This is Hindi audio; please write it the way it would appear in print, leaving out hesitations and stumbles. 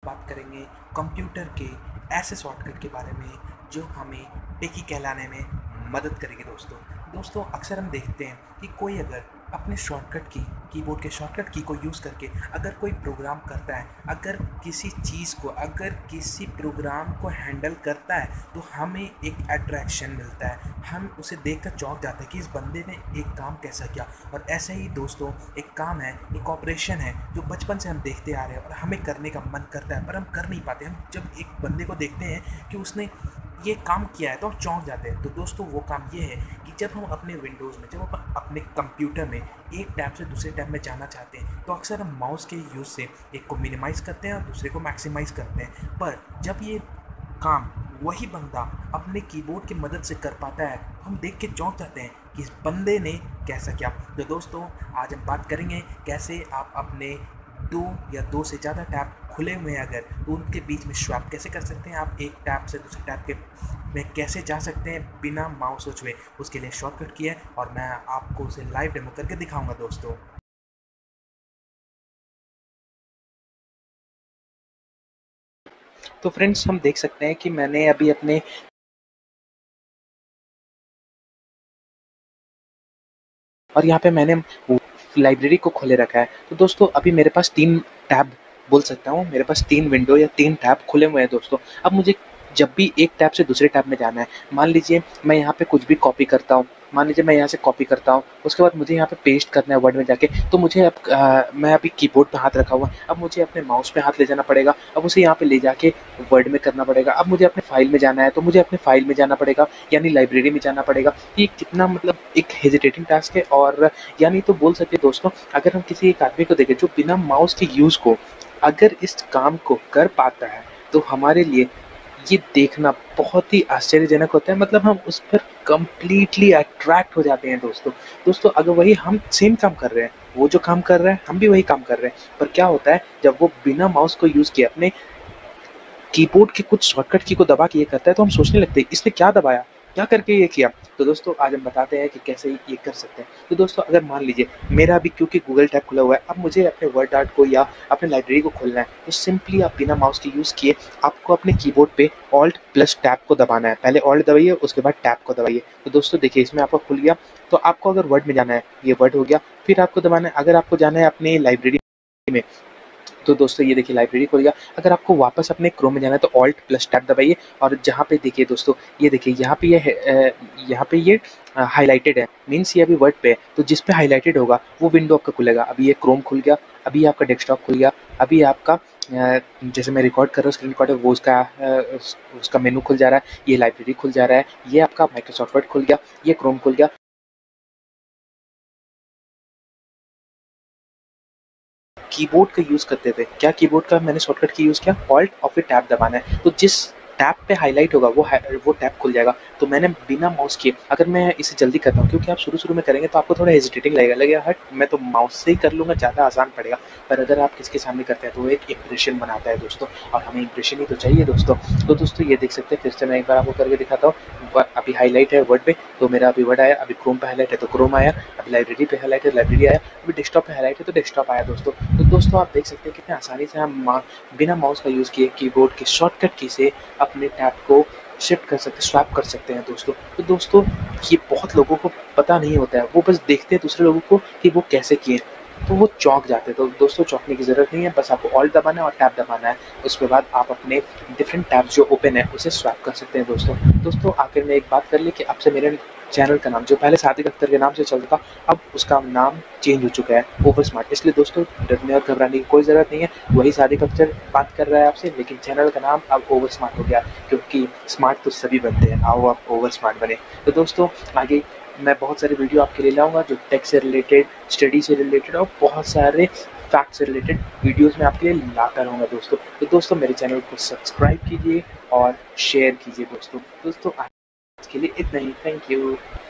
बात करेंगे कंप्यूटर के ऐसे शॉर्टकट के बारे में जो हमें टेकी कहलाने में मदद करेंगे दोस्तों। दोस्तों अक्सर हम देखते हैं कि कोई अगर अपने शॉर्टकट की कीबोर्ड के शॉर्टकट की को यूज़ करके अगर कोई प्रोग्राम करता है, अगर किसी चीज़ को अगर किसी प्रोग्राम को हैंडल करता है तो हमें एक अट्रैक्शन मिलता है, हम उसे देखकर चौंक जाते हैं कि इस बंदे ने एक काम कैसा किया। और ऐसे ही दोस्तों एक काम है, एक ऑपरेशन है जो बचपन से हम देखते आ रहे हैं और हमें करने का मन करता है पर हम कर नहीं पाते। हम जब एक बंदे को देखते हैं कि उसने ये काम किया है तो हम चौंक जाते हैं। तो दोस्तों वो काम ये है कि जब हम अपने विंडोज़ में, जब हम अपने कंप्यूटर में एक टैब से दूसरे टैब में जाना चाहते हैं तो अक्सर हम माउस के यूज़ से एक को मिनिमाइज़ करते हैं और दूसरे को मैक्सिमाइज़ करते हैं। पर जब ये काम वही बंदा अपने कीबोर्ड की मदद से कर पाता है तो हम देख के चौंक जाते हैं कि इस बंदे ने कैसा किया। तो दोस्तों आज हम बात करेंगे कैसे आप अपने दो या दो से ज़्यादा टैब खुले हुए हैं अगर तो उनके बीच में स्वैप कैसे कर सकते हैं, आप एक टैब से दूसरे टैब के में कैसे जा सकते हैं बिना माउस छुए। उसके लिए शॉर्टकट की है और मैं आपको उसे लाइव डेमो करके दिखाऊंगा दोस्तों। तो फ्रेंड्स हम देख सकते हैं कि मैंने अभी अपने और यहाँ पे मैंने लाइब्रेरी को खोले रखा है। तो दोस्तों अभी मेरे पास 3 टैब बोल सकता हूँ, मेरे पास 3 विंडो या 3 टैब खुले हुए हैं दोस्तों। अब मुझे जब भी एक टैब से दूसरे टैब में जाना है, मान लीजिए मैं यहाँ पे कुछ भी कॉपी करता हूँ, मान लीजिए मैं यहाँ से कॉपी करता हूँ, उसके बाद मुझे यहाँ पे पेस्ट करना है वर्ड में जाके, तो मुझे अब मैं अभी कीबोर्ड पे हाथ रखा हुआ है, अब मुझे अपने माउस पे हाथ ले जाना पड़ेगा, अब उसे यहाँ पे ले जाके वर्ड में करना पड़ेगा। अब मुझे अपने फाइल में जाना है तो मुझे अपने फाइल में जाना पड़ेगा, यानी लाइब्रेरी में जाना पड़ेगा। ये कितना मतलब एक हेजिटेटिंग टास्क है। और यानी तो बोल सकते दोस्तों अगर हम किसी एक आदमी को देखें जो बिना माउस के यूज़ को अगर इस काम को कर पाता है तो हमारे लिए ये देखना बहुत ही आश्चर्यजनक होता है। मतलब हम उस पर कंप्लीटली अट्रैक्ट हो जाते हैं दोस्तों। दोस्तों अगर वही हम सेम काम कर रहे हैं, वो जो काम कर रहा है हम भी वही काम कर रहे हैं, पर क्या होता है जब वो बिना माउस को यूज़ किए अपने कीबोर्ड के कुछ शॉर्टकट की को दबा के ये करता है तो हम सोचने लगते हैं इसने क्या दबाया, क्या करके ये किया। तो दोस्तों आज हम बताते हैं कि कैसे ये कर सकते हैं। तो दोस्तों अगर मान लीजिए मेरा अभी क्योंकि गूगल टैब खुला हुआ है, अब मुझे अपने वर्ड आर्ट को या अपने लाइब्रेरी को खोलना है, तो सिंपली आप बिना माउस के यूज़ किए आपको अपने कीबोर्ड पे ऑल्ट प्लस टैब को दबाना है। पहले ऑल्ट दबाइए, उसके बाद टैब को दबाइए। तो दोस्तों देखिए इसमें आपका खुल गया। तो आपको अगर वर्ड में जाना है, ये वर्ड हो गया, फिर आपको दबाना है। अगर आपको जाना है अपने लाइब्रेरी में, तो दोस्तों ये देखिए लाइब्रेरी खोल गया। अगर आपको वापस अपने क्रोम में जाना है तो ऑल्ट प्लस टैब दबाइए और जहाँ पे देखिए दोस्तों, ये देखिए यहाँ पे ये हाईलाइटेड है, मीन्स ये अभी वर्ड पे है, तो जिस पे हाईलाइटेड होगा वो विंडो आपका खुलेगा। अभी ये क्रोम खुल गया, अभी आपका डेस्कटॉप खुल गया, अभी आपका जैसे मैं रिकॉर्ड कर रहा हूँ स्क्रीन रिकॉर्ड है वो उसका मेनू खुल जा रहा है, ये लाइब्रेरी खुल जा रहा है, ये आपका माइक्रोसॉफ्ट वर्ड खुल गया, ये क्रोम खुल गया। कीबोर्ड का यूज़ करते थे, क्या कीबोर्ड का मैंने शॉर्टकट की यूज़ किया, ऑल्ट और फिर टैब दबाना है, तो जिस टैब पे हाईलाइट होगा वो टैब खुल जाएगा। तो मैंने बिना माउस किए अगर मैं इसे जल्दी करता हूँ, क्योंकि आप शुरू में करेंगे तो आपको थोड़ा हेजिटेटिंग लगेगा हट मैं तो माउस से ही कर लूँगा, ज़्यादा आसान पड़ेगा। पर अगर आप किसके सामने करते हैं तो वो एक इम्प्रेशन बनाता है दोस्तों, और हमें इम्प्रेशन ही तो चाहिए दोस्तों। तो दोस्तों ये देख सकते हैं, फिर से मैं एक बार आपको करके दिखाता हूँ। अभी हाईलाइट है वर्ड पे तो मेरा अभी वर्ड आया, अभी क्रोम पे हाईलाइट है तो क्रोम आया, अभी लाइब्रेरी पे हाईलाइट है लाइब्रेरी आया, अभी डेस्कटॉप पे हाईलाइट है तो डेस्कटॉप आया दोस्तों। तो दोस्तों आप देख सकते हैं कितने आसानी से हम बिना माउस का यूज़ किए कीबोर्ड के शॉर्टकट की से अपने टैब को शिफ्ट कर सकते, स्वैप कर सकते हैं दोस्तों। तो दोस्तों ये बहुत लोगों को पता नहीं होता है, वो बस देखते हैं दूसरे लोगों को कि वो कैसे किए तो वो चौंक जाते हैं। तो दोस्तों चौंकने की ज़रूरत नहीं है, बस आपको ऑल्ट दबाना है और टैब दबाना है, उसके बाद आप अपने डिफरेंट टैब्स जो ओपन है उसे स्वैप कर सकते हैं दोस्तों। दोस्तों आखिर में एक बात कर ले कि आपसे मेरे चैनल का नाम जो पहले सादिक अख्तर के नाम से चलता था, अब उसका नाम चेंज हो चुका है ओवर स्मार्ट। इसलिए दोस्तों डरने और घबराने की कोई ज़रूरत नहीं है, वही सादिक अख्तर बात कर रहा है आपसे, लेकिन चैनल का नाम अब ओवर स्मार्ट हो गया, क्योंकि स्मार्ट तो सभी बनते हैं, आओ आप ओवर स्मार्ट बने। तो दोस्तों आगे मैं बहुत सारे वीडियो आपके लिए लाऊंगा जो टेक से रिलेटेड, स्टडी से रिलेटेड और बहुत सारे फैक्ट से रिलेटेड वीडियोस में आपके लिए लाता रहूँगा दोस्तों। तो दोस्तों मेरे चैनल को सब्सक्राइब कीजिए और शेयर कीजिए दोस्तों। आज के लिए इतना ही, थैंक यू।